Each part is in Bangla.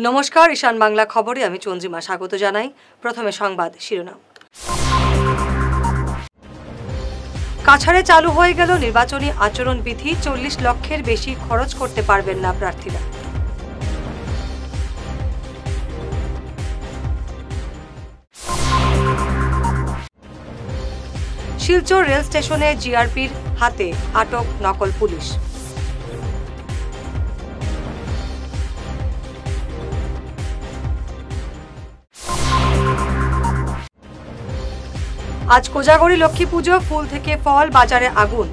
नमस्कार ईशान बांगला खबरे आमी चंद्रिमा स्वागत जानाई। प्रथमे संबाद शिरोनाम। काछाड़े चालू हो गेल निर्वाचनी आचरण विधि। 40 लक्षेर बेशी खरच करते पारबेन ना प्रार्थीरा। शिलचर रेल स्टेशने जीआरपीर हाथे आटक नकल पुलिस। आज कोजागरी लक्ष्मी पुजो। फुल थेके फल बाजारे आगुन।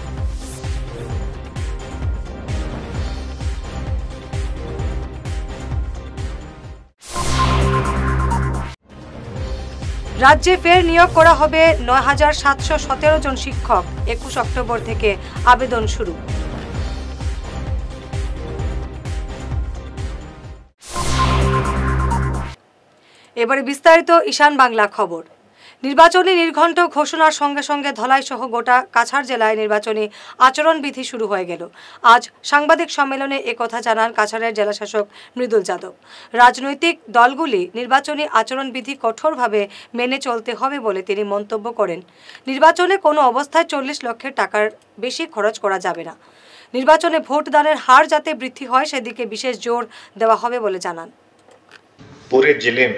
राज्ये फेर नियोग करा होबे ৯৭১৭ जन शिक्षक। ২১ अक्टोबर थेके आवेदन शुरू। एबारे विस्तारित ईशान बांगला खबर। निर्वाचनी निर्घण्ट घोषणार संगे संगे धलाई सह गोटा काछाड़ जिलाय निर्वाचनी आचरण विधि शुरू हो गेल। आज सांबादिक सम्मेलने एकथा जानान काछाड़ेर जেলাশাসক মৃদুল যাদব। राजनैतिक दलगुली निर्वाचनी आचरण विधि कठोरभावे मेने चलते होबे बोले तिनि मंतब्य करेन। निर्वाचने कोनो अवस्थाय 40 लक्षेर टाकार बेशी खरच करा जाबे ना। निर्वाचने भोटदाনের हार जाते बृद्धि হয় সেদিকে विशेष जोर देওয়া হবে বলে জানান। पूरे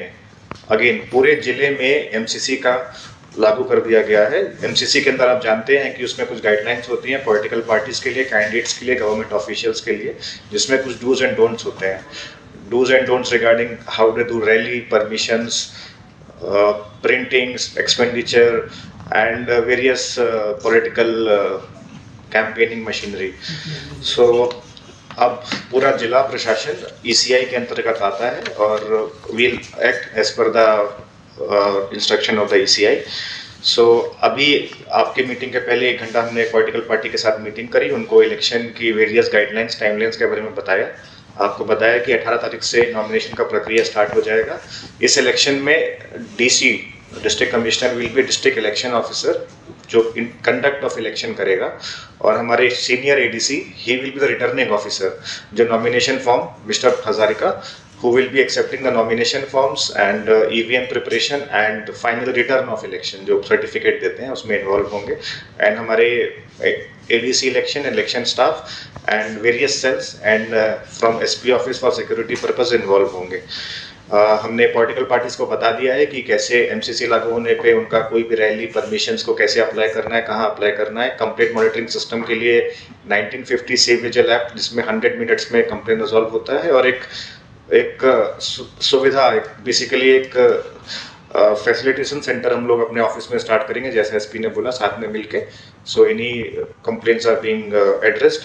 जिले में एमसीसी का लागू कर दिया गया है। एमसीसी के अंदर आप जानते हैं कि उसमें कुछ गाइडलाइंस होती हैं पॉलिटिकल पार्टीज के लिए, कैंडिडेट्स के लिए, गवर्नमेंट ऑफिशियल्स के लिए, जिसमें कुछ डूज एंड डोंट्स होते हैं। Dos and don'ts regarding how to do rally, permissions, printings, expenditure and various political campaigning machinery. So अब पूरा जिला प्रशासन ईसीआई के अंतर्गत आता है और will act as per the instruction of the ECI. So अभी आपकी मीटिंग के पहले 1 घंटा हमने पॉलिटिकल पार्टी के साथ मीटिंग करी, उनको इलेक्शन की वेरियस गाइडलाइंस, टाइमलाइंस के बारे में बताया। आपको बताया कि 18 तारीख से नॉमिनेशन का प्रक्रिया स्टार्ट हो जाएगा। इस इलेक्शन में DC, district commissioner, will be district election officer जो कंडक्ट ऑफ इलेक्शन करेगा, और हमारे senior ADC, he will be the returning officer. जो nomination form, mister Hazarika, who will be accepting the nomination forms and EVM preparation and final return of election, जो सर्टिफिकेट देते हैं उसमें इन्वॉल्व होंगे। एंड हमारे ADC election staff and various cells and from SP office for security purpose involve होंगे। हमने पॉलिटिकल पार्टीज को बता दिया है कि कैसे एमसीसी लागू होने पे उनका कोई भी रैली, परमिशंस को कैसे अप्लाई करना है, कहाँ अप्लाई करना है। कंप्लेंट मॉनिटरिंग सिस्टम के लिए 1950 सेव विजिल ऐप, जिसमें 100 मिनट्स में कंप्लेंट रिजॉल्व होता है, और एक सुविधा, बेसिकली एक फैसिलिटेशन सेंटर हम लोग अपने ऑफिस में स्टार्ट करेंगे, जैसे एसपी ने बोला, साथ में मिलके। So any complaints are being addressed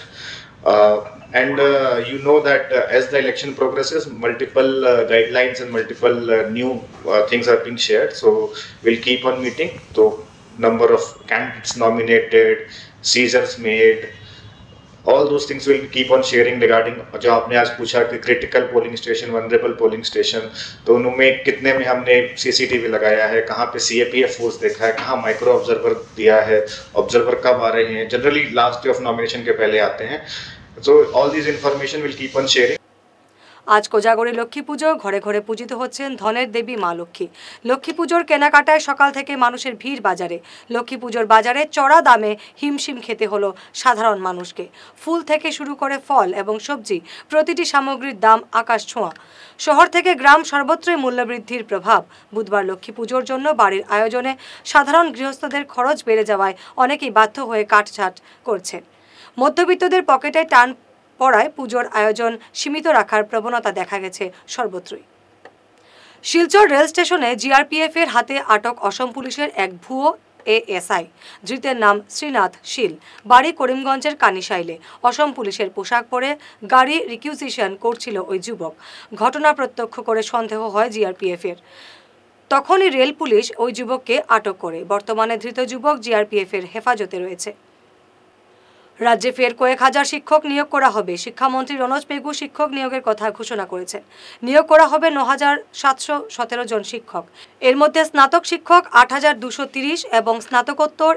and you know that as the election progresses, multiple guidelines and multiple new things are being shared, so we'll keep on meeting. So number of candidates nominated, seizures made, all those things will keep on sharing regarding जो आपने आज पूछा कि critical polling station, vulnerable polling station, तो उनमें कितने में हमने सीसीटीवी लगाया है, कहाँ पे सीएपीएफ फोर्स देखा है, कहाँ माइक्रो ऑब्जर्वर दिया है, ऑब्जर्वर कब आ रहे हैं, generally last day of nomination के पहले आते हैं। So all these information will keep on sharing. आज कोजागरी लक्ष्मी पुजो। घरे घरे पूजित होच्छेन धनेर देवी मा लक्ष्मी। लक्ष्मी पुजोर केनाकाटाय सकाल थेके मानुषेर भीड़ बाजारे। लक्ष्मी पुजोर बाजारे चড়া दामे हिमशिम खेते हलो साधारण मानुषके। फुल थेके शुरू करे फल एवं सब्जी प्रतिटी सामग्रीर दाम आकाश छोঁয়া। शहर थेके ग्राम सर्वत्रই मूल्यबृद्धिर प्रभाव। बुधवार लक्ष्मी पुजोर जन्य बाड़ीर आयोजने साधारण गृहस्थদের खरच बेড়ে যাওয়ায় অনেকেই বাধ্য হয়ে কাটছাঁট করছেন। মধ্যবিত্তদের পকেটে টান পড়ায় পুজোর আয়োজন সীমিত রাখার প্রবণতা দেখা গেছে সর্বত্রই। শিলচর রেল স্টেশনে জিআরপিএফ এর হাতে আটক অসম পুলিশের এক ভুয়ো এএসআই। ধৃতের নাম শ্রীনাথ শীল, বাড়ি করিমগঞ্জের কানিশাইলে। অসম পুলিশের পোশাক পরে গাড়ি রিকুইজিশন করছিল ওই যুবক। ঘটনা প্রত্যক্ষ করে সন্দেহ হয় জিআরপিএফ এর। তখনই রেল পুলিশ ওই যুবককে আটক করে। বর্তমানে ধৃত যুবক জিআরপিএফ এর হেফাজতে রয়েছে। राज्य फेर कয়েক হাজার শিক্ষক নিয়োগ করা হবে। শিক্ষামন্ত্রী রনোজ পেগু শিক্ষক নিয়োগের কথা ঘোষণা করেছেন। নিয়োগ করা হবে ৯৭১৭ জন শিক্ষক। এর মধ্যে স্নাতক শিক্ষক ৮২৩০ এবং স্নাতকোত্তর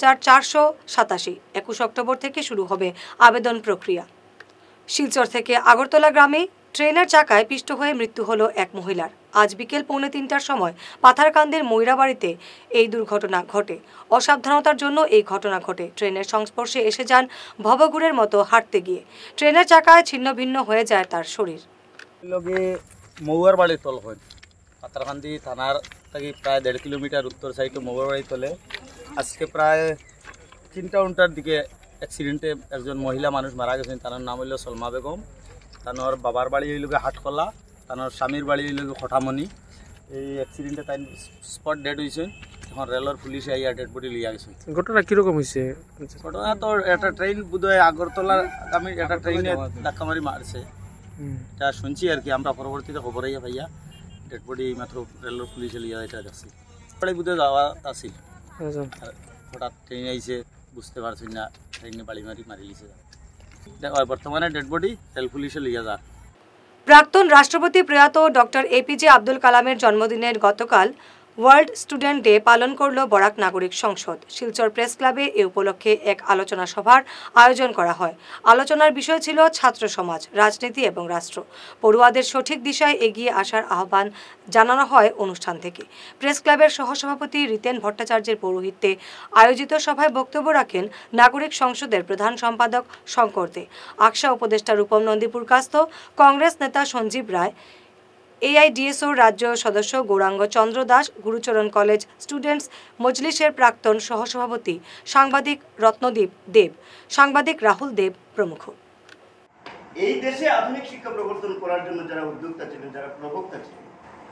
১৪৮৭। ২১ অক্টোবর থেকে শুরু হবে আবেদন প্রক্রিয়া। শিলচর থেকে আগরতলা গ্রামে ট্রেনের চাকায় পিষ্ট হয়ে মৃত্যু হলো এক মহিলার। আজ বিকেল 2:45টার সময় পাথারকান্দির ময়রাবাড়িতে এই দুর্ঘটনা ঘটে। অসাবধানতার জন্য এই ঘটনা ঘটে। ট্রেনের সংস্পর্শে এসে যান ভবঘুরের মতো হাঁটতে গিয়ে। ট্রেনের চাকায় ছিন্ন ভিন্ন হয়ে যায় তার শরীর। মৌয়ার বাড়ির তল হয় পাথারকান্দি থানার থেকে প্রায় 1.5 কিলোমিটার উত্তর সাইডে মৌয়ার বাড়ির তলে আজকে প্রায় 3টা দিকে অ্যাক্সিডেন্টে একজন মহিলা মানুষ মারা গেছেন। তার নাম হইল সলমা বেগম। তার বাবার বাড়ি হইল হাটখোলা, তার স্বামীর বাড়ি হইল খটামনি। এই অ্যাক্সিডেন্টে তাই স্পট ডেড হয়েছে। এখন রেলর পুলিশে আইয়া ডেড বডি লিয়া গেছে। ঘটনা কিরকম হয়েছে? ঘটনা তো একটা ট্রেন বোধহয় আগরতলার আগামী একটা ট্রেনে ধাক্কা মারি মারছে, এটা শুনছি আর কি। আমরা পরবর্তীতে খবর আইয়া ভাইয়া ডেড বডি মাত্র রেলর পুলিশে লিয়া এটা দেখছি। পরে বোধহয় যাওয়া আসিল, হঠাৎ ট্রেন আইছে বুঝতে পারছি না, ট্রেনে বাড়ি মারি লিছে। বর্তমানে ডেড বডি রেল পুলিশে লিয়া যা। প্রাক্তন রাষ্ট্রপতি প্রয়াত ডক্টর এপিজে আব্দুল কালামের জন্মদিনের গতকাল ওয়ার্ল্ড স্টুডেন্ট ডে পালন করল বরাক নাগরিক সংসদ। শিলচর প্রেস ক্লাবে এ উপলক্ষে এক আলোচনা সভার আয়োজন করা হয়। আলোচনার বিষয় ছিল ছাত্র সমাজ, রাজনীতি এবং রাষ্ট্র। পড়ুয়াদের সঠিক দিশায় এগিয়ে আসার আহ্বান জানানো হয় অনুষ্ঠান থেকে। প্রেস ক্লাবের সহসভাপতি রিতেন ভট্টাচার্যের পৌরোহিত্যে আয়োজিত সভায় বক্তব্য রাখেন নাগরিক সংসদের প্রধান সম্পাদক শঙ্কর দে, আকশা উপদেষ্টা রূপম নন্দীপুরকাস্ত, কংগ্রেস নেতা সঞ্জীব রায়, এআইডিএসও রাজ্য সদস্য গৌরাঙ্গ চন্দ্র দাস, গুরুচরণ কলেজ স্টুডেন্টস মজলিসের প্রাক্তন সহসভাপতি সাংবাদিক রত্নদীপ দেব, সাংবাদিক রাহুল দেব প্রমুখ। এই দেশে আধুনিক শিক্ষা প্রবর্তন করার জন্য যারা উদ্যোক্তা ছিলেন, যারা প্রবক্তা ছিলেন,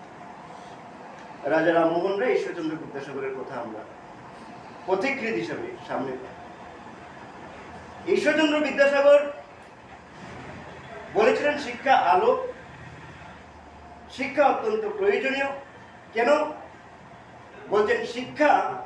রাজা রামমোহন রায়, ঈশ্বরচন্দ্র বিদ্যাসাগরের কথা আমরা পথিকৃৎ হিসাবে সামনে পাই। ঈশ্বরচন্দ্র বিদ্যাসাগর বলেছিলেন শিক্ষা আলো, শিক্ষা অত্যন্ত প্রয়োজনীয়। কেন বলছেন? শিক্ষা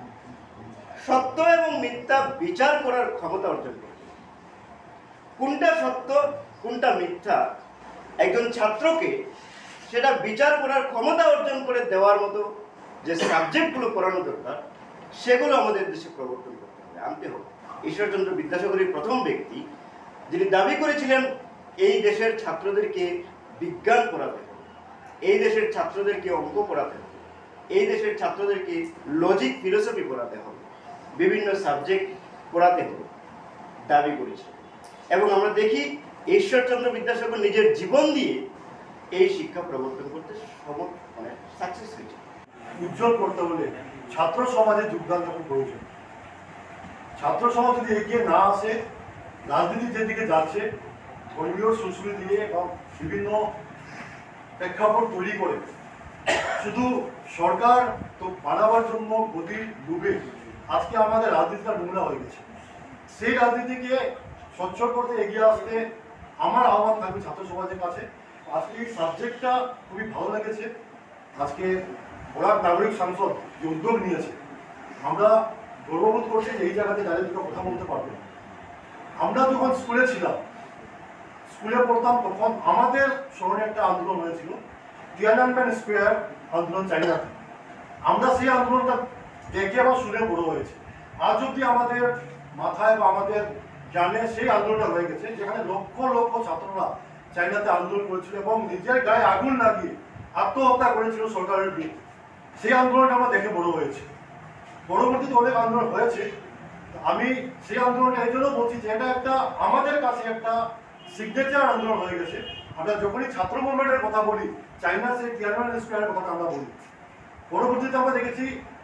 সত্য এবং মিথ্যা বিচার করার ক্ষমতা অর্জন করে। কোনটা সত্য কোনটা মিথ্যা একজন ছাত্রকে সেটা বিচার করার ক্ষমতা অর্জন করে দেওয়ার মতো যে সাবজেক্টগুলো পড়ানো দরকার সেগুলো আমাদের দেশে প্রবর্তন করতে হবে, আনতে হবে। ঈশ্বরচন্দ্র বিদ্যাসাগরই প্রথম ব্যক্তি যিনি দাবি করেছিলেন এই দেশের ছাত্রদেরকে বিজ্ঞান পড়াতে হবে, এই দেশের ছাত্রদেরকে অঙ্ক পড়াতে হবে, এই দেশের ছাত্রদেরকে লজিক ফিলোসফি পড়াতে হবে, বিভিন্ন সাবজেক্ট পড়াতে হবে দাবি করেছে। এবং আমরা দেখি ঈশ্বরচন্দ্র বিদ্যাসাগর নিজের জীবন দিয়ে এই শিক্ষা প্রবর্তন করতে সাকসেস হয়েছে। উজ্জ্বল করতে হলে ছাত্র সমাজের যোগদান যখন প্রয়োজন। ছাত্র সমাজ যদি এগিয়ে না আসে, রাজনীতি যেদিকে যাচ্ছে ধর্মীয় সংস্কৃতি দিয়ে এবং বিভিন্ন প্রেক্ষাপট তৈরি করে শুধু সরকার তো বানাবার জন্য গদির ডুবে আজকে আমাদের রাজনীতিটা নোংরা হয়ে গেছে। সেই রাজনীতিকে স্বচ্ছ করতে এগিয়ে আসতে আমার আহ্বান থাকবে ছাত্র সমাজের কাছে। আজকে এই সাবজেক্টটা খুবই ভালো লেগেছে। আজকে বরাক নাগরিক সংসদ যে উদ্যোগ নিয়েছে, আমরা গর্ববোধ করছি যে এই জায়গাতে দাঁড়িয়ে দুটো কথা বলতে পারবো। আমরা যখন স্কুলে ছিলাম, স্কুলে পড়তাম, তখন আমাদের শহরে একটা আন্দোলন হয়েছিল, তিয়ানআনমেন স্কোয়ার আন্দোলন চাইনাতে। আমরা সেই আন্দোলনটা দেখে বা শুনে বড় হয়েছে। আজ অব্দি আমাদের মাথায় বা আমাদের জ্ঞানে সেই আন্দোলনটা হয়ে গেছে, যেখানে লক্ষ লক্ষ ছাত্ররা চাইনাতে আন্দোলন করেছিল এবং নিজের গায়ে আগুন লাগিয়ে আত্মহত্যা করেছিল সরকারের বিরুদ্ধে। সেই আন্দোলনটা আমরা দেখে বড় হয়েছে। পরবর্তীতে অনেক আন্দোলন হয়েছে। আমি সেই আন্দোলনটা এই জন্য বলছি যে এটা একটা আমাদের কাছে একটা সিগনেচার আন্দোলন হয়ে গেছে। আমরা যখনই ছাত্র মুভমেন্টের কথা বলি, চাইনা সেই তিয়ানআনমেন স্কোয়ারের কথা আমরা বলি। পরবর্তীতে আমরা দেখেছি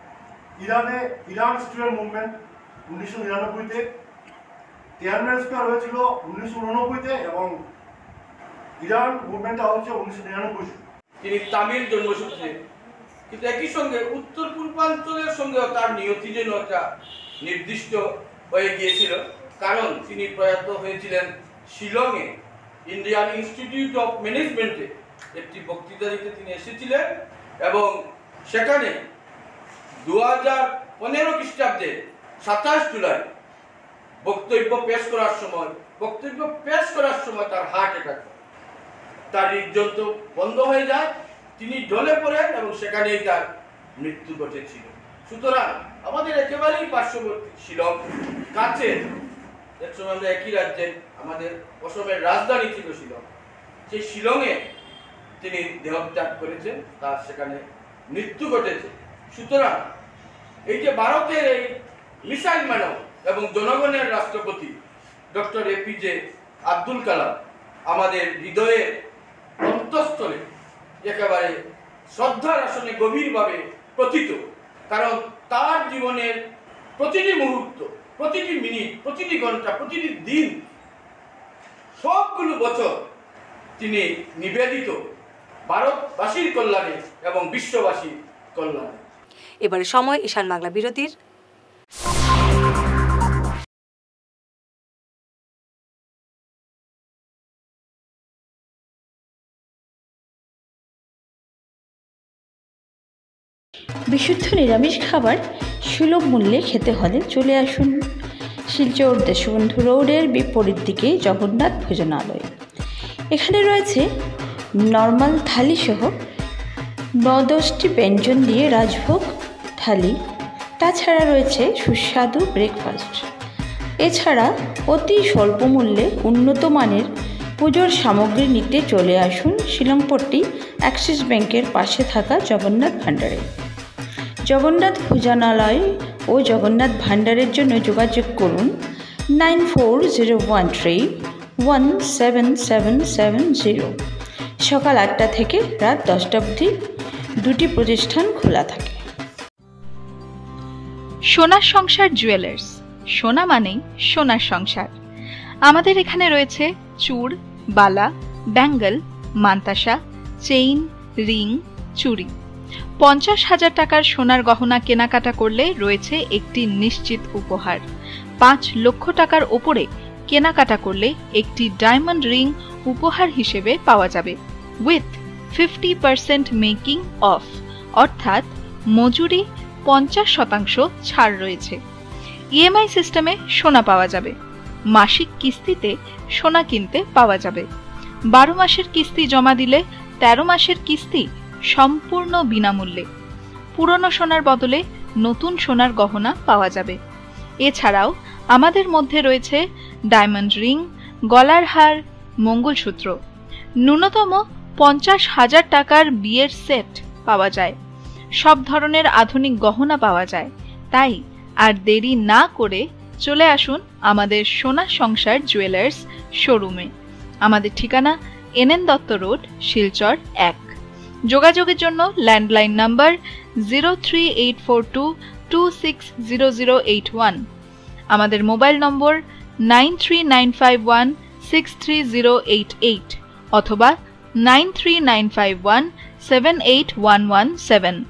ইরান স্টুডেন্ট মুভমেন্ট 1999-তে, তিয়ানআনমেন স্কোয়ার হয়েছিল 1989-তে এবং ইরান মুভমেন্টটা হচ্ছে 1999-তে। তিনি তামিল জন্মসূত্রে, কিন্তু একই সঙ্গে উত্তর পূর্বাঞ্চলের সঙ্গেও তার নিয়তি যেন একটা নির্দিষ্ট হয়ে গিয়েছিল, কারণ তিনি প্রয়াত হয়েছিলেন শিলংয়ে ইন্ডিয়ান ইনস্টিটিউট অফ ম্যানেজমেন্টে একটি বক্তৃতা দিতে তিনি এসেছিলেন এবং সেখানে 2015 খ্রিস্টাব্দে 27 জুলাই বক্তব্য পেশ করার সময় তার হার্ট অ্যাটাক, তার হৃদযন্ত্র বন্ধ হয়ে যায়, তিনি ঢলে পড়েন এবং সেখানেই তার মৃত্যু ঘটেছিল। সুতরাং আমাদের একেবারেই পার্শ্ববর্তী শিলং কাছে, একসময় আমরা একই রাজ্যে, আমাদের অসমের রাজধানী ছিল শিলং, যে শিলংয়ে তিনি দেহত্যাগ করেছেন, তার সেখানে মৃত্যু ঘটেছে। সুতরাং এই যে ভারতের এই মিসাইল ম্যান এবং জনগণের রাষ্ট্রপতি ডক্টর এপিজে আব্দুল কালাম আমাদের হৃদয়ের অন্তঃস্থলে একেবারে শ্রদ্ধার আসনে গভীরভাবে প্রথিত। কারণ তার জীবনের প্রতিটি মুহূর্ত, প্রতিটি মিনিট, প্রতিটি ঘন্টা, প্রতিটি দিন, সবগুলো বছর তিনি নিবেদিত ভারতবাসীর কল্যাণে এবং বিশ্ববাসীর কল্যাণে। এবারে সময় ঈশান বাংলা বিরতির। বিশুদ্ধ নিরামিষ খাবার সুলভ মূল্যে খেতে হলে চলে আসুন শিলচর দেশবন্ধু রোডের বিপরীত দিকে জগন্নাথ ভোজনালয়। এখানে রয়েছে নর্মাল থালি সহ 9-10টি ব্যঞ্জন দিয়ে রাজভোগ থালি, তাছাড়া রয়েছে সুস্বাদু ব্রেকফাস্ট। এছাড়া অতি স্বল্প মূল্যে উন্নত মানের পুজোর সামগ্রী নিতে চলে আসুন শিলংপট্টি অ্যাক্সিস ব্যাংকের পাশে থাকা জগন্নাথ ভাণ্ডারে। জগন্নাথ ভোজনালয় ও জগন্নাথ ভাণ্ডারের জন্য যোগাযোগ করুন 9401317770। সকাল 8টা থেকে রাত 10টা অবধি দুটি প্রতিষ্ঠান খোলা থাকে। সোনার সংসার জুয়েলার্স, সোনা মানেই সোনার সংসার। আমাদের এখানে রয়েছে চূড়, বালা, ব্যাঙ্গল, মান্তাসা, চেইন, রিং, চুড়ি। 50,000 টাকার সোনার গহনা কেনাকাটা করলে রয়েছে একটি নিশ্চিত উপহার। 5 লক্ষ টাকার ওপরে কেনাকাটা করলে একটি ডায়মন্ড রিং উপহার হিসেবে পাওয়া যাবে উইথ 50% মেকিং অফ, অর্থাৎ মজুরি 50% ছাড় রয়েছে। ইএমআই সিস্টেমে সোনা পাওয়া যাবে। মাসিক কিস্তিতে সোনা কিনতে পাওয়া যাবে। 12 মাসের কিস্তি জমা দিলে 13 মাসের কিস্তি সম্পূর্ণ বিনামূল্যে। পুরনো সোনার বদলে নতুন সোনার গহনা পাওয়া যাবে। এছাড়াও আমাদের মধ্যে রয়েছে ডায়মন্ড রিং, গলার হার, মঙ্গলসূত্র। ন্যূনতম 50,000 টাকার বিয়ের সেট পাওয়া যায়। সব ধরনের আধুনিক গহনা পাওয়া যায়। তাই আর দেরি না করে চলে আসুন আমাদের সোনা সংসার জুয়েলার্স শোরুমে। আমাদের ঠিকানা NN দত্ত রোড, শিলচর 1। যোগাযোগের জন্য ল্যান্ডলাইন নাম্বার 03842260081, আমাদের মোবাইল নম্বর 9395163088 অথবা 9395178117।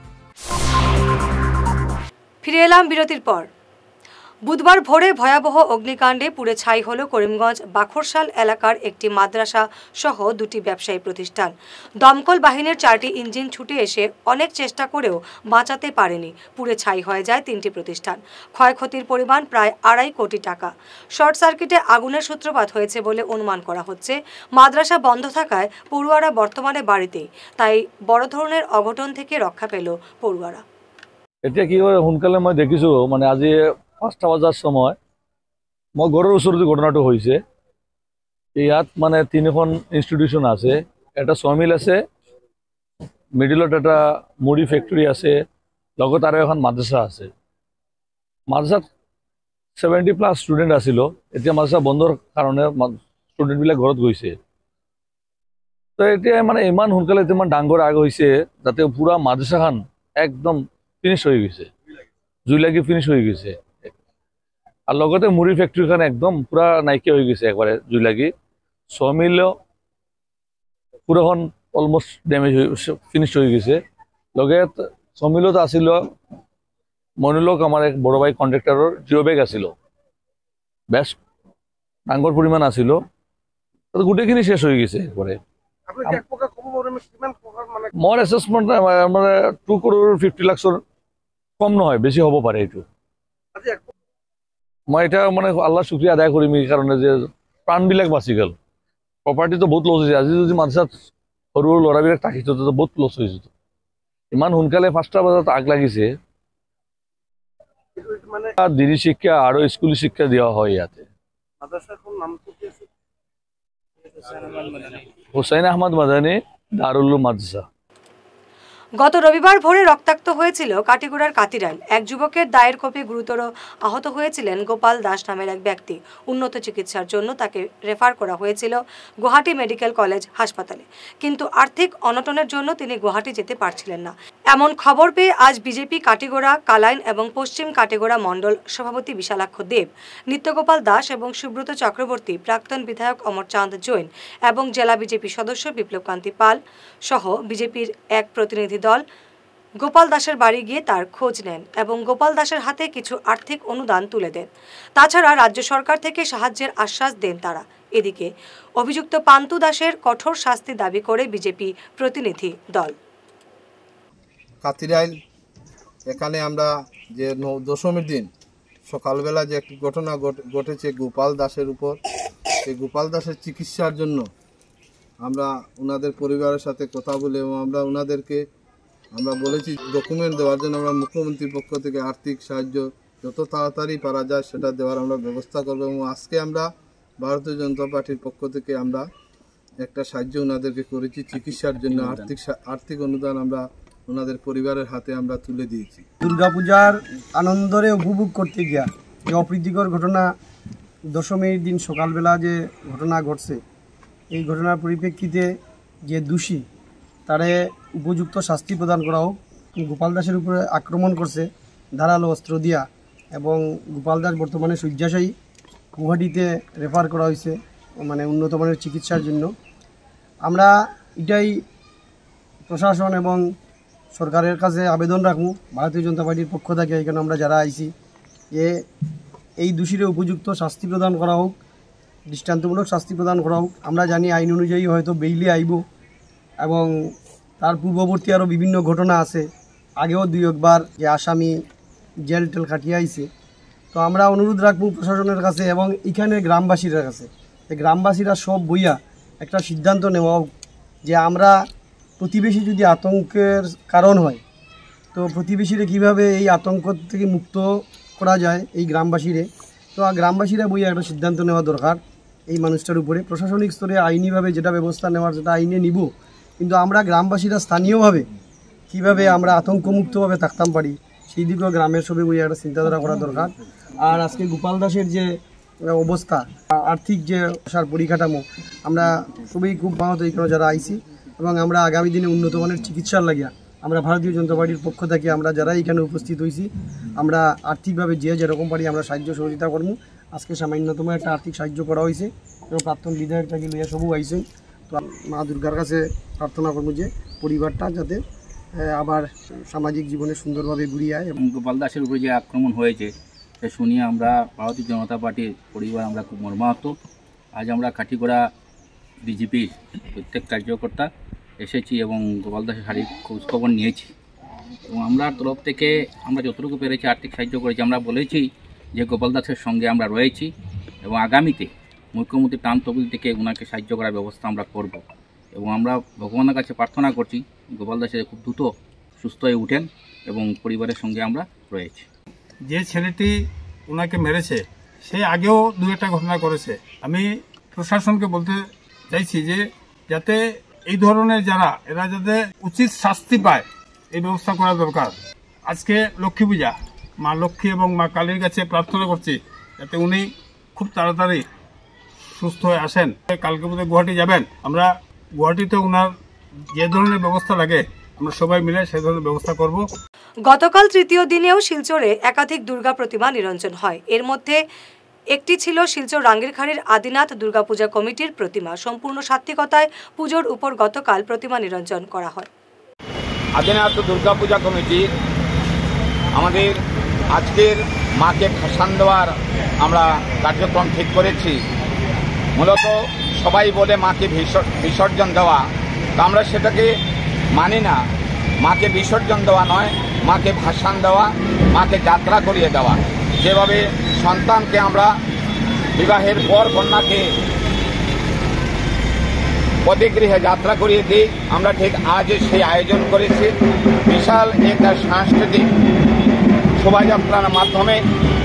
ফিরে এলাম বিরতির পর। বুধবার ভোরে ভয়াবহ অগ্নিকাণ্ডে পুড়ে ছাই হল করিমগঞ্জ বাখরশাল এলাকার একটি মাদ্রাসা সহ দুটি ব্যবসায়ী প্রতিষ্ঠান। দমকল বাহিনীর 4টি ইঞ্জিন ছুটে এসে অনেক চেষ্টা করেও বাঁচাতে পারেনি। পুড়ে ছাই হয়ে যায় 3টি প্রতিষ্ঠান। ক্ষয়ক্ষতির পরিমাণ প্রায় 2.5 কোটি টাকা। শর্ট সার্কিটে আগুনের সূত্রপাত হয়েছে বলে অনুমান করা হচ্ছে। মাদ্রাসা বন্ধ থাকায় পড়ুয়ারা বর্তমানে বাড়িতেই, তাই বড় ধরনের অঘটন থেকে রক্ষা পেল পড়ুয়ারা। এতিয়া কি হয়, সোনকালে মই দেখিছোঁ মানে আজি 5টা বজাৰ সময় মই ঘৰৰ ওচৰতে ঘটনাটো হৈছে। ইয়াত মানে 3খন ইনষ্টিটিউশ্যন আছে, এটা চমিল আছে, মিডিলত এটা মুড়ি ফেক্টৰী আছে, লগত আৰু এখন মাদ্ৰাছা আছে। মাদ্ৰাছাত 70+ ষ্টুডেণ্ট আছিল। এতিয়া মাদ্ৰাছা বন্ধৰ কাৰণে ষ্টুডেণ্টবিলাক ঘৰত গৈছে। তো এতিয়া মানে ইমান সোনকালে ইমান ডাঙৰ আগ হৈছে যাতে পুৰা মাদ্ৰাছাখন একদম ফিনিশ হৈ গৈছে, জুই লাগি ফিনিশ হৈ গৈছে। আর লগতে মুড়ি ফ্যাক্টরিখান একদম পুরা নাইকিয়া হয়ে গেছে, একবারে জুই লাগি। সমিল পুরাখন অলমোস্ট ড্যামেজ হয়ে ফিনিশ হয়ে গেছে। লগে সমিলত আছিল মনিলক আমার এক বড় ভাই কন্ট্রাক্টরের জিও ব্যাগ আছিল, বেশ ডাঙর পরিমাণ আছিল। গোটেইখিনি শেষ হয়ে গেছে একবারে। মোর এসেসমেন্ট মানে 2 crore 50 লাখর কম নহয়, বেশি হব পারে। এইটো মই এটা মানে আল্লাহ শুক্রিয়া আদায় কৰিম এই কাৰণে যে প্ৰাণবিলাক বাচি গ'ল। প্ৰপাৰ্টিটো বহুত লছ হৈছে। আজি যদি মাদ্ৰাছাত সৰু সৰু ল'ৰাবিলাক থাকিত বহুত লছ হৈছে। ইমান সোনকালে 5টা বজাত আগ লাগিছে। দিনী শিক্ষা আৰু স্কুলী শিক্ষা দিয়া হয় ইয়াতে। হুসাইন আহমদ মাদানী, দারুল উলুম মাদ্রাসা। গত রবিবার ভোরে রক্তাক্ত হয়েছিল কাটিগড়ার কাতিরাইল। এক যুবকের দায়ের কোপে গুরুতর আহত হয়েছিলেন গোপাল দাস নামের এক ব্যক্তি। উন্নত চিকিৎসার জন্য তাকে রেফার করা হয়েছিল গুয়াহাটি মেডিকেল কলেজ হাসপাতালে, কিন্তু আর্থিক অনটনের জন্য তিনি গুয়াহাটি যেতে পারছিলেন না। এমন খবর পেয়ে আজ বিজেপি কাটিগড়া, কালাইন এবং পশ্চিম কাটিগড়া মণ্ডল সভাপতি বিশালাক্ষ দেব, নিত্যগোপাল দাস এবং সুব্রত চক্রবর্তী, প্রাক্তন বিধায়ক অমর চাঁদ জৈন এবং জেলা বিজেপি সদস্য বিপ্লব কান্তি পাল সহ বিজেপির এক প্রতিনিধি দল গোপাল দাসের বাড়ি গিয়ে তার খোঁজ নেন এবং গোপাল দাসের হাতে কিছু আর্থিক অনুদান তুলে দেন। তাছাড়া রাজ্য সরকার থেকে সাহায্যের আশ্বাস দেন তারা। এদিকে অভিযুক্ত পান্তু দাসের কঠোর শাস্তি দাবি করে বিজেপি প্রতিনিধি দল। কাতিরাইল এখানে আমরা যে দশমীর দিন সকালবেলা যে একটি ঘটনা ঘটেছে গোপাল দাসের উপর, সেই গোপাল দাসের চিকিৎসার জন্য আমরা ওনাদের পরিবারের সাথে কথা বলে এবং আমরা বলেছি ডকুমেন্ট দেওয়ার জন্য আমরা মুখ্যমন্ত্রীর পক্ষ থেকে আর্থিক সাহায্য যত তাড়াতাড়ি পারা যায় সেটা দেওয়ার আমরা ব্যবস্থা করবো। এবং আজকে আমরা ভারতীয় জনতা পার্টির পক্ষ থেকে আমরা একটা সাহায্য ওনাদেরকে করেছি চিকিৎসার জন্য। আর্থিক অনুদান আমরা ওনাদের পরিবারের হাতে আমরা তুলে দিয়েছি। দুর্গাপূজার আনন্দরে উপভোগ করতে গিয়া যে অপ্রীতিকর ঘটনা দশমীর দিন সকালবেলা যে ঘটনা ঘটছে, এই ঘটনার পরিপ্রেক্ষিতে যে দোষী তারে উপযুক্ত শাস্তি প্রদান করা হোক। গোপাল দাসের উপরে আক্রমণ করছে ধারালো অস্ত্র দিয়া এবং গোপাল দাস বর্তমানে শয্যাশায়ী, গুয়াহাটিতে রেফার করা হয়েছে মানে উন্নত মানের চিকিৎসার জন্য। আমরা এটাই প্রশাসন এবং সরকারের কাছে আবেদন রাখবো ভারতীয় জনতা পার্টির পক্ষ থেকে, এখানে আমরা যারা আইছি যে এই দোষীরে উপযুক্ত শাস্তি প্রদান করা হোক, দৃষ্টান্তমূলক শাস্তি প্রদান করা হোক। আমরা জানি আইন অনুযায়ী হয়তো বেইলে আইব এবং তার পূর্ববর্তী আরও বিভিন্ন ঘটনা আছে, আগেও দুই একবার যে আসামি জেল টেল কাটিয়ে আইছে। তো আমরা অনুরোধ রাখবো প্রশাসনের কাছে এবং এখানে গ্রামবাসীর কাছে, গ্রামবাসীরা সব বইয়া একটা সিদ্ধান্ত নেওয়া হোক যে আমরা প্রতিবেশী যদি আতঙ্কের কারণ হয় তো প্রতিবেশীরা কীভাবে এই আতঙ্ক থেকে মুক্ত করা যায় এই গ্রামবাসীরে। তো গ্রামবাসীরা বইয়া একটা সিদ্ধান্ত নেওয়া দরকার এই মানুষটার উপরে। প্রশাসনিক স্তরে আইনিভাবে যেটা ব্যবস্থা নেওয়ার সেটা আইনে নিব, কিন্তু আমরা গ্রামবাসীরা স্থানীয়ভাবে কীভাবে আমরা আতঙ্কমুক্তভাবে থাকতাম পারি সেই দিকেও গ্রামের সবাই বইয়া একটা চিন্তাধারা করা দরকার। আর আজকে গোপাল দাসের যে অবস্থা, আর্থিক যে আসার পরিকাঠামো, আমরা সবাই খুব ভালো এখানে যারা আইছি এবং আমরা আগামী দিনে উন্নত মানের চিকিৎসার লাগিয়া আমরা ভারতীয় জনতা পার্টির পক্ষ থেকে আমরা যারা এখানে উপস্থিত হয়েছি আমরা আর্থিকভাবে যেরকম পারি আমরা সাহায্য সহযোগিতা করবো। আজকে সামান্যতম একটা আর্থিক সাহায্য করা হয়েছে এবং প্রাক্তন বিধায়কটাকে লইয়া সবও আইছেন। তো মা দুর্গার কাছে প্রার্থনা করবো যে পরিবারটা যাতে আবার সামাজিক জীবনে সুন্দরভাবে ঘুরিয়ে আয়। এবং গোপাল দাসের উপরে যে আক্রমণ হয়েছে তা শুনিয়ে আমরা ভারতীয় জনতা পার্টির পরিবার আমরা খুব মর্মাহত। আজ আমরা কাটিগড়া বিজেপির প্রত্যেক কার্যকর্তা এসেছি এবং গোপাল দাসের শারীরিক খোঁজখবর নিয়েছি এবং আমরা তরফ থেকে আমরা যতটুকু পেরেছি আর্থিক সাহায্য করেছি। আমরা বলেছি যে গোপাল দাসের সঙ্গে আমরা রয়েছি এবং আগামীতে মুখ্যমন্ত্রী ত্রাণ তহবিল থেকে ওনাকে সাহায্য করার ব্যবস্থা আমরা করব এবং আমরা ভগবানের কাছে প্রার্থনা করছি গোপাল দাসের খুব দ্রুত সুস্থ হয়ে উঠেন এবং পরিবারের সঙ্গে আমরা রয়েছি। যে ছেলেটি ওনাকে মেরেছে সে আগেও দু একটা ঘটনা করেছে। আমি প্রশাসনকে বলতে চাইছি যে যাতে এই ধরনের এরা যাতে উচিত শাস্তি পায় এই ব্যবস্থা করা দরকার। আজকে লক্ষ্মী পূজা, মা লক্ষ্মী এবং মা কালীর কাছে প্রার্থনা করছি যাতে উনি খুব তাড়াতাড়ি সুস্থ হয়ে আসেন। কালকে বোধহয় গুয়াহাটি যাবেন, আমরা গুয়াহাটিতে ওনার যে ধরনের ব্যবস্থা লাগে আমরা সবাই মিলে সেই ধরনের ব্যবস্থা করব। গতকাল তৃতীয় দিনেও শিলচরে একাধিক দুর্গা প্রতিমা নিরঞ্জন হয়। এর মধ্যে একটি ছিল শিলচর রাঙ্গিরখাড়ির আদিনাথ দুর্গাপূজা কমিটির প্রতিমা। সম্পূর্ণ সাত্ত্বিকতায় পুজোর উপর গতকাল প্রতিমা নিরঞ্জন করা হয়। আদিনাথ দুর্গাপূজা কমিটি আমাদের আজকের মাকে ভাসান দেওয়ার আমরা কার্যক্রম ঠিক করেছি। মূলত সবাই বলে মাকে বিসর্জন দেওয়া, তা আমরা সেটাকে মানি না। মাকে বিসর্জন দেওয়া নয়, মাকে ভাসান দেওয়া, মাকে যাত্রা করিয়ে দেওয়া। যেভাবে সন্তানকে আমরা বিবাহের পর কন্যাকে পদগৃহে যাত্রা করিয়ে দিই, আমরা ঠিক আজ সেই আয়োজন করেছি। বিশাল একটা সাংস্কৃতিক শোভাযাত্রার মাধ্যমে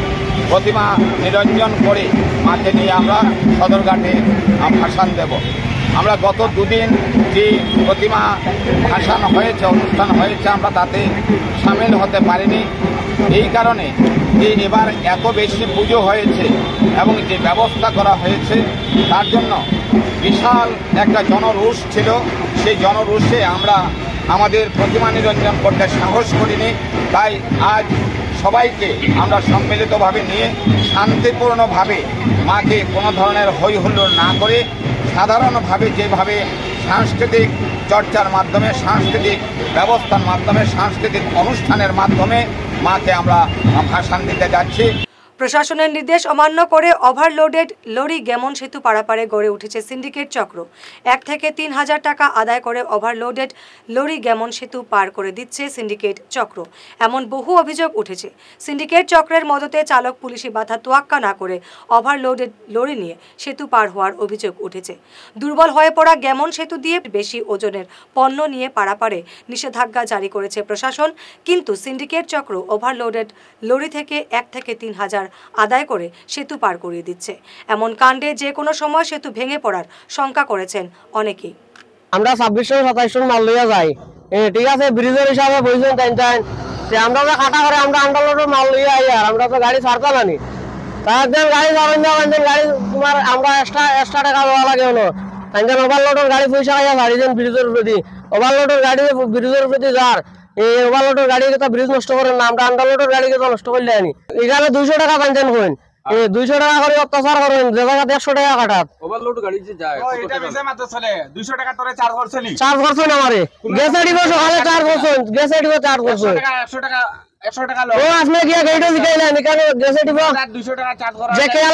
প্রতিমা নিরঞ্জন করে মাকে নিয়ে আমরা সদরঘাটে ভাসান দেব। আমরা গত দুদিন যে প্রতিমা ভাসান হয়েছে, অনুষ্ঠান হয়েছে, আমরা তাতে সামিল হতে পারিনি। এই কারণে যে এবার এত বেশি পুজো হয়েছে এবং যে ব্যবস্থা করা হয়েছে তার জন্য বিশাল একটা জনরোষ ছিল। সেই জনরোষে আমরা আমাদের প্রতিমা নিরঞ্জন করতে সাহস করিনি। তাই আজ সবাইকে আমরা সম্মিলিতভাবে নিয়ে শান্তিপূর্ণভাবে মাকে কোনো ধরনের হই হুল্লোড় না করে সাধারণভাবে যেভাবে সাংস্কৃতিক চর্চার মাধ্যমে, সাংস্কৃতিক ব্যবস্থার মাধ্যমে, সাংস্কৃতিক অনুষ্ঠানের মাধ্যমে মাকে আমরা ভাসান দিতে যাচ্ছি। প্রশাসনের নির্দেশ অমান্য করে ওভারলোডেড লরি গেমন সেতু পারাপারে গড়ে উঠেছে সিন্ডিকেট চক্র। 1 থেকে 3,000 টাকা আদায় করে ওভারলোডেড লরি গেমন সেতু পার করে দিচ্ছে সিন্ডিকেট চক্র, এমন বহু অভিযোগ উঠেছে। সিন্ডিকেট চক্রের মদতে চালক পুলিশি বাধা তোয়াক্কা না করে ওভারলোডেড লরি নিয়ে সেতু পার হওয়ার অভিযোগ উঠেছে। দুর্বল হয়ে পড়া গেমন সেতু দিয়ে বেশি ওজনের পণ্য নিয়ে পারাপারে নিষেধাজ্ঞা জারি করেছে প্রশাসন, কিন্তু সিন্ডিকেট চক্র ওভারলোডেড লরি থেকে 1 থেকে 3,000 আদায় করে সেতু পার করিয়ে দিচ্ছে। এমন কাণ্ডে যে কোনো সময় সেতু ভেঙে পড়ার শঙ্কা করেছেন অনেকেই। আমরা 26-27 মাল লইয়া যাই, ঠিক আছে, ব্রিজের হিসাবে বুঝছেন টাইম আমরা যে খাটা করে আমরা আন্ডারলোডের মাল লইয়া আই, আর আমরা তো গাড়ি ছাড়তাম না। তার গাড়ি ছাড়েন না, গাড়ি তোমার আমরা এক্সট্রা টাকা দেওয়া লাগে হলো। তাই ওভারলোডের গাড়ি পয়সা খাইয়া ছাড়িয়েছেন ব্রিজের প্রতি। ওভারলোডের গাড়ি ব্রিজের প্রতি যার এই ওভারলোডের গাড়ি কথা ব্রিজ নষ্ট করেন না, আমরা আন্ডারলোডের গাড়ি কথা নষ্ট করলে আনি। এখানে 200 টাকা পাইছেন হইন, 200 টাকা করে অত্যাচার করেন, যে জায়গা 150 টাকা কাটাত। ওভারলোড গাড়ি যে যায় এটা বেশি মাত্র চলে 200 টাকা তোরে চার্জ করছলি, চার্জ করছেন আমারে গ্যাসে দিব সকালে চার্জ করছেন, গ্যাসে দিব চার্জ করছেন 100 টাকা ও আপনি কি গাড়িটা শিখাইলেন, এখানে গ্যাসে দিব 200 টাকা চার্জ করা,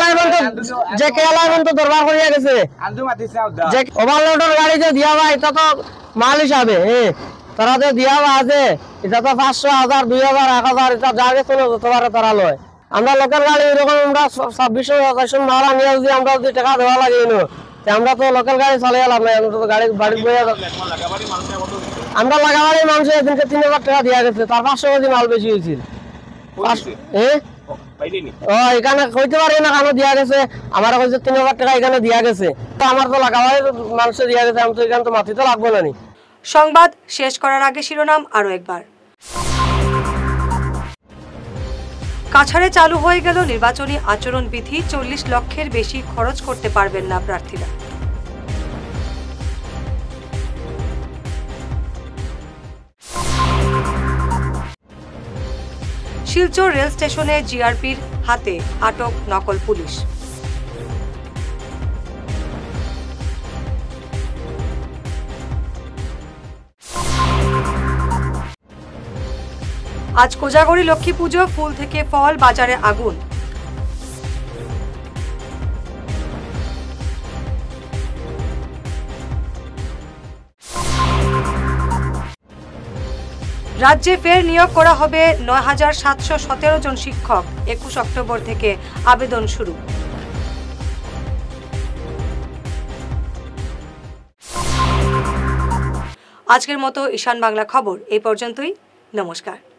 যে কেলাইন তো দরবার করিয়া গেছে আন্দু মাতিছে আউদা। যে ওভারলোডের গাড়ি যে দিয়া ভাই এটা তো মাল হিসাবে তারা যে দিয়া আছে, এটা তো 500, 1000, 2000, 1000 এটা যা গেছে তোমার তারা লয়। আমরা লোকাল গাড়ি এরকম আমরা 26-27 মাল আনিয়া যদি আমরা যদি টাকা দেওয়া লাগে আমরা তো লোকাল গাড়ি চালিয়ে লাভ নাই, আমরা তো গাড়ি বাড়ি বইয়া আমরা লাগাবাড়ি মানুষের এদিনকে 3,000 টাকা দিয়া গেছে, তার 500 কেজি মাল বেশি হয়েছিল। এখানে কইতে পারি না কেন দিয়া গেছে, আমার কইছে 3,000 টাকা এখানে দিয়া গেছে, আমার তো লাগাবাড়ি মানুষের দিয়া গেছে, আমি তো এখানে তো মাটি তো লাগবো না। সংবাদ শেষ করার আগে শিরোনাম আরো একবার। কাছাড়ে চালু হয়ে গেল নির্বাচনী আচরণ বিধি, 40 লক্ষের বেশি খরচ করতে পারবেন না প্রার্থীরা। শিলচর রেল স্টেশনে জিআরপির হাতে আটক নকল পুলিশ। আজ কোজাগরী লক্ষ্মী পুজো, ফুল থেকে ফল, বাজারে আগুন। রাজ্যে ফের নিয়োগ করা হবে 9,717 জন শিক্ষক, 21 অক্টোবর থেকে আবেদন শুরু। আজকের মতো ঈশান বাংলা খবর এই পর্যন্তই। নমস্কার।